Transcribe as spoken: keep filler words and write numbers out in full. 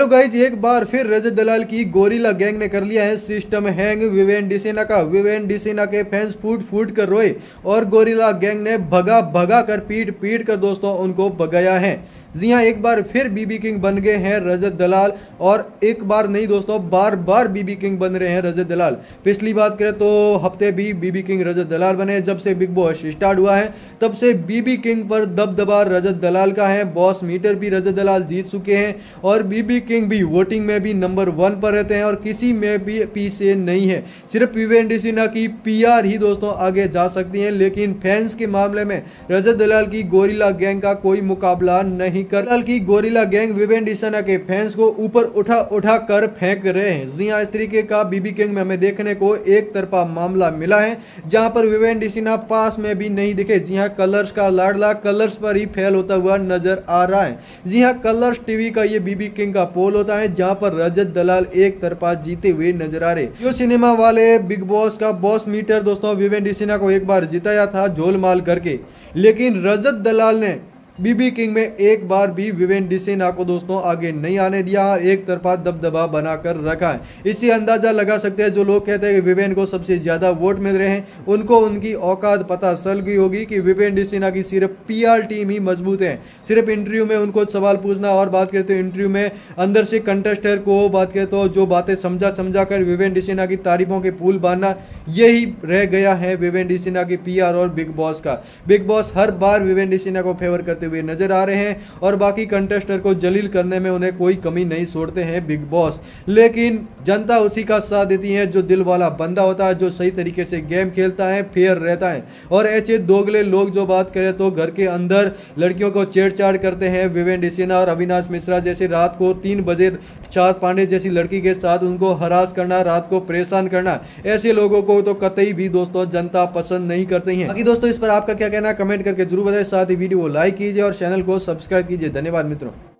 Hello guys, एक बार फिर रजत दलाल की गोरिल्ला गैंग ने कर लिया है सिस्टम हैंग विवेन डिसेना का। विवेन डिसेना के फैंस फूट फूट कर रोए और गोरिल्ला गैंग ने भगा भगा कर पीट पीट कर दोस्तों उनको भगाया है। जी हाँ, एक बार फिर बीबी किंग बन गए हैं रजत दलाल, और एक बार नहीं दोस्तों, बार बार बीबी किंग बन रहे हैं रजत दलाल। पिछली बात करें तो हफ्ते भी बीबी किंग रजत दलाल बने। जब से बिग बॉस स्टार्ट हुआ है तब से बीबी किंग पर दबदबा रजत दलाल का है। बॉस मीटर भी रजत दलाल जीत चुके हैं और बीबी किंग भी वोटिंग में भी नंबर वन पर रहते हैं और किसी में भी पीछे नहीं है। सिर्फ विवेन डिसेना की पीआर ही दोस्तों आगे जा सकती है, लेकिन फैंस के मामले में रजत दलाल की गोरिल्ला गैंग का कोई मुकाबला नहीं कर की गोरिल्ला गैंग विवेन डिसेना के फैंस को ऊपर उठा उठा कर फेंक रहे हैं। जी हां, इस तरीके का बीबी किंग में हमें देखने को एक तरफा मामला मिला है, जहां पर विवेन डिसेना पास में भी नहीं दिखे। जी हां, कलर्स का लाडला कलर्स पर ही फेल होता हुआ नजर आ रहा है। जी हां, कलर्स टीवी का ये बीबी किंग का पोल होता है, जहां पर रजत दलाल एक तरफा जीते हुए नजर आ रहे। जो सिनेमा वाले बिग बॉस का बॉस मीटर दोस्तों विवेन डिसेना को एक बार जिताया था झोलमाल करके, लेकिन रजत दलाल ने बीबी किंग में एक बार भी विवेन डिसेना को दोस्तों आगे नहीं आने दिया, एक तरफा दबदबा बनाकर रखा है। इससे अंदाजा लगा सकते हैं जो लोग कहते हैं कि विवेन को सबसे ज्यादा वोट मिल रहे हैं, उनको उनकी औकात पता चल गई होगी कि विवेन डिसेना की सिर्फ पीआर टीम ही मजबूत है। सिर्फ इंटरव्यू में उनको सवाल पूछना और बात करते हैं इंटरव्यू में अंदर से कंटेस्टर को बात करते हो जो बातें समझा समझा कर विवेन डिसेना की तारीफों के पुल बांधना, यही रह गया है विवेन डिसेना की पीआर और बिग बॉस का। बिग बॉस हर बार विवेन डिसेना को फेवर करते हुए नजर आ रहे हैं और बाकी कंटेस्टर को जलील करने में उन्हें कोई कमी नहीं छोड़ते हैं बिग बॉस, लेकिन जनता उसी का साथ देती है जो दिल वाला बंदा होता है, जो सही तरीके से गेम खेलता है, फेयर रहता है। और ऐसे दोगले लोग जो बात करें तो घर के अंदर लड़कियों को छेड़छाड़ करते हैं, विवेन डिसेना और अविनाश मिश्रा जैसे रात को तीन बजे शाद पांडे जैसी लड़की के साथ उनको हरास करना, रात को परेशान करना, ऐसे लोगों को तो कतई भी दोस्तों जनता पसंद नहीं करती है। बाकी दोस्तों इस पर आपका क्या कहना है कमेंट करके जरूर बताएं, साथ ही वीडियो को लाइक कीजिए और चैनल को सब्सक्राइब कीजिए। धन्यवाद मित्रों।